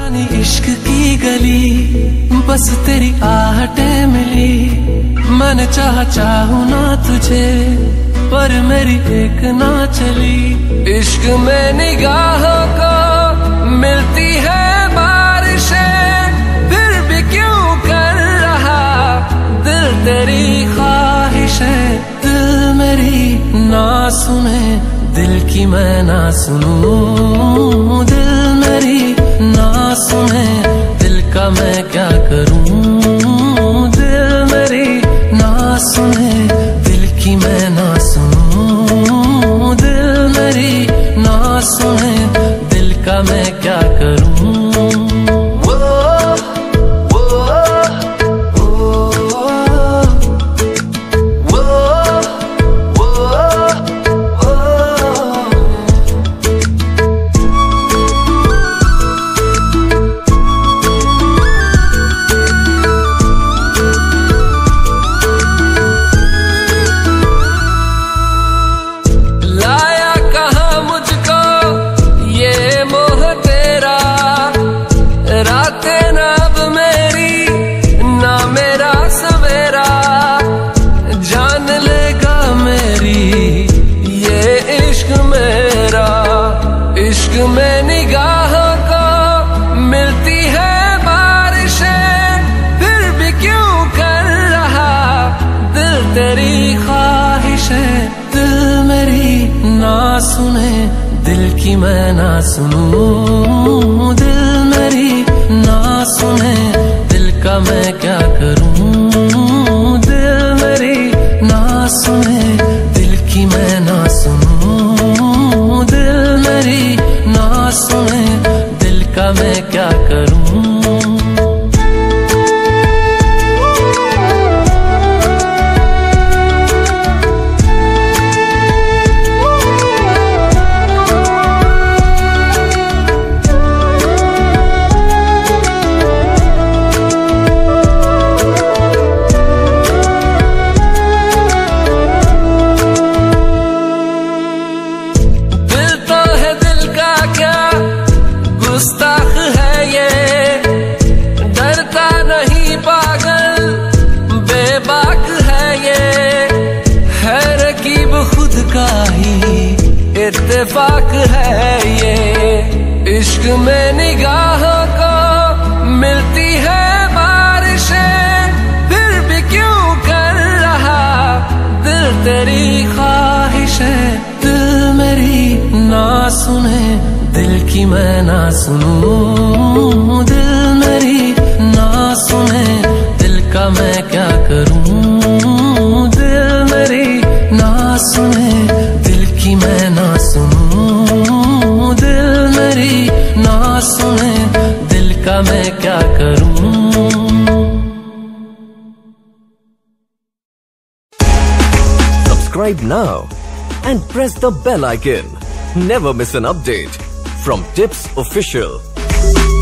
जानी इश्क की गली, बस तेरी आहटें मिली। मैंने चाहूं ना तुझे, पर मेरी एक ना चली। इश्क में निगाहों को मिलती है बारिशें, फिर भी क्यों कर रहा दिल तेरी ख्वाहिशें। दिल मेरी ना सुने, दिल की मैं ना सुनूं। दिल मेरी ना सुने, दिल का मैं क्या करूं। दिल मेरी ना सुने, दिल की मैं ना सुनूं। दिल मेरी ना सुने, दिल का मैं क्या करूं। इश्क में निगाहों को मिलती है बारिशें, फिर भी क्यों कर रहा दिल तेरी ख्वाहिशें। दिल मेरी ना सुने, दिल की मैं ना सुनूं। दिल मेरी ना सुने, दिल का मैं क्या करूं। दिल मेरी ना सुने, दिल की मैं ना सुनूं। दिल मेरी ना सुने, दिल का मैं क्या करूं। गुस्ताख है ये, डरता नहीं पागल बेबाक है ये। है रकीब खुद का ही इत्तेफाक है ये। इश्क में निगाहों को मिलती है बारिशें, फिर भी क्यों कर रहा दिल तेरी ख्वाहिशें। दिल मेरी ना सुने, दिल की मैं ना सुनूं। दिल मेरी ना सुने, दिल का मैं क्या करूं। दिल मेरी ना सुने, दिल की मैं ना सुनूं। दिल मेरी ना सुने, दिल का मैं क्या करूं। Subscribe now and press the bell icon. Never miss an update from Tips Official.